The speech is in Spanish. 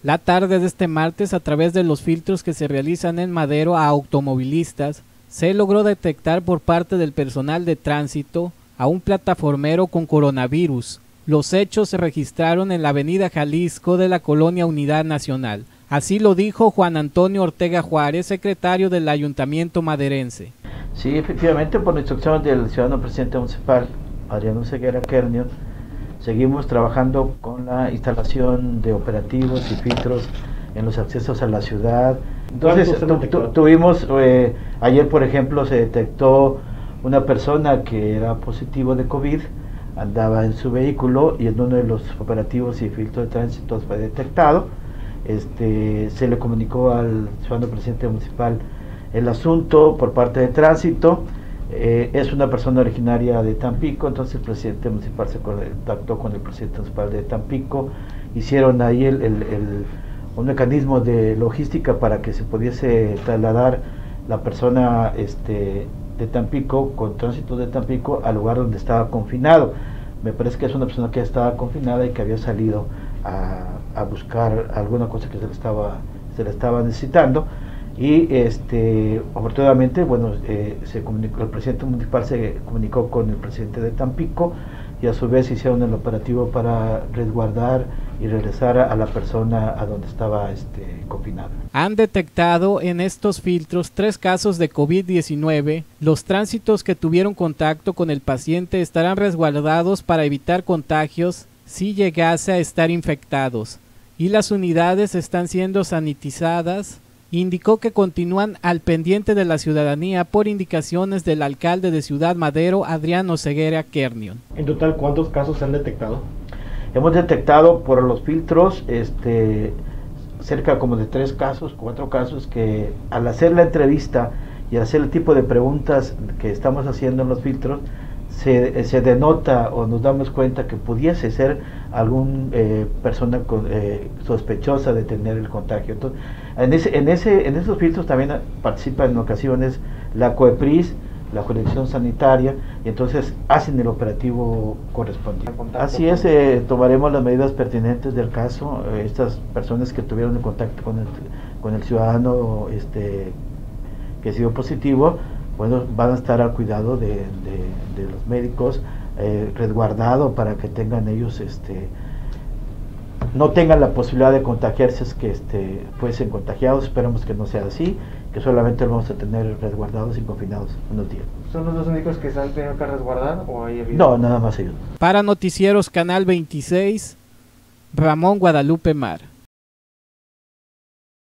La tarde de este martes, a través de los filtros que se realizan en Madero a automovilistas, se logró detectar por parte del personal de tránsito a un plataformero con coronavirus. Los hechos se registraron en la avenida Jalisco de la colonia Unidad Nacional. Así lo dijo Juan Antonio Ortega Juárez, secretario del Ayuntamiento maderense. Sí, efectivamente, por instrucción del ciudadano presidente municipal, Adriano Ceguera Kernion, seguimos trabajando con la instalación de operativos y filtros en los accesos a la ciudad. Entonces tuvimos, ayer por ejemplo se detectó una persona que era positivo de COVID, andaba en su vehículo y en uno de los operativos y filtros de tránsito fue detectado. Se le comunicó al ciudadano presidente municipal el asunto por parte de tránsito. Es una persona originaria de Tampico, entonces el presidente municipal se contactó con el presidente municipal de Tampico, hicieron ahí un mecanismo de logística para que se pudiese trasladar la persona de Tampico, con tránsito de Tampico, al lugar donde estaba confinado. Me parece que es una persona que estaba confinada y que había salido a buscar alguna cosa que se le estaba necesitando. Y afortunadamente, bueno, el presidente municipal se comunicó con el presidente de Tampico y a su vez hicieron el operativo para resguardar y regresar a la persona a donde estaba confinada. Han detectado en estos filtros 3 casos de COVID-19. Los tránsitos que tuvieron contacto con el paciente estarán resguardados para evitar contagios si llegase a estar infectados, y las unidades están siendo sanitizadas. Indicó que continúan al pendiente de la ciudadanía por indicaciones del alcalde de Ciudad Madero, Adriano Ceguera Kernion. En total, ¿cuántos casos se han detectado? Hemos detectado por los filtros cerca como de 3 casos, 4 casos, que al hacer la entrevista y al hacer el tipo de preguntas que estamos haciendo en los filtros, se denota o nos damos cuenta que pudiese ser alguna persona sospechosa de tener el contagio. Entonces, en esos filtros también participa en ocasiones la COEPRIS, la Jurisdicción Sanitaria, y entonces hacen el operativo correspondiente. Así es, tomaremos las medidas pertinentes del caso. Estas personas que tuvieron contacto con el ciudadano que ha sido positivo, bueno, van a estar al cuidado de los médicos, resguardado para que tengan ellos, no tengan la posibilidad de contagiarse, que fuesen contagiados. Esperamos que no sea así, que solamente los vamos a tener resguardados y confinados unos días. ¿Son los dos únicos que se han tenido que resguardar o hay habido? No, nada más ellos. Para Noticieros Canal 26, Ramón Guadalupe Mar.